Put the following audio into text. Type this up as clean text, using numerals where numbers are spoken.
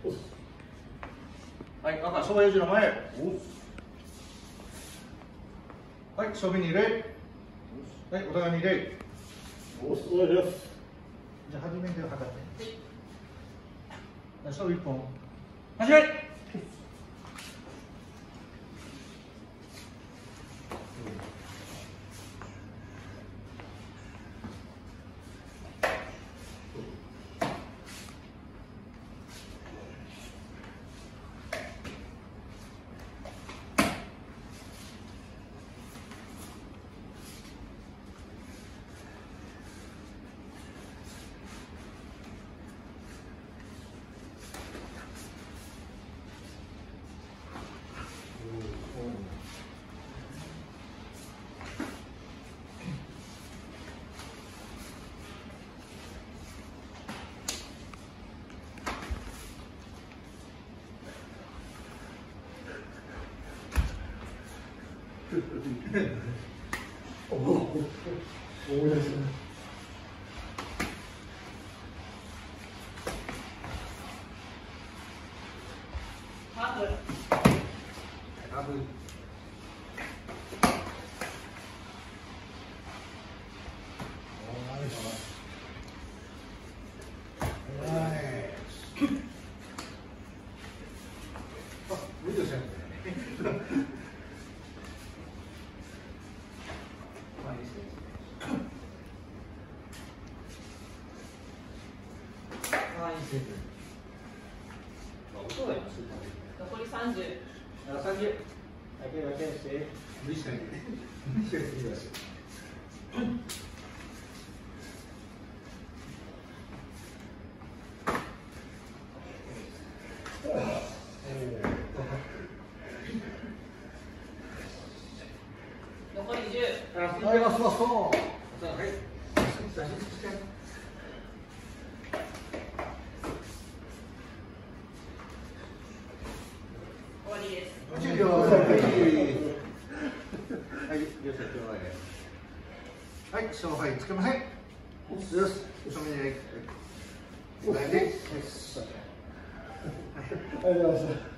はい、赤、そば4時の前。はい、正面に礼。はい、お互いに礼。 お願いします。 じゃあ、初めて測って。勝負1本。始め。 おお、思い出した。 ハーフ。ハーフ。 残り30。 30。だけだけして。無理しないで。無理しないで次だし。 残り10。 はい、ラストラスト。はい。 終わりです。 10秒。はい、両者手前。はい、勝敗つけません。よし、正面に。はい。 ありがとうございました。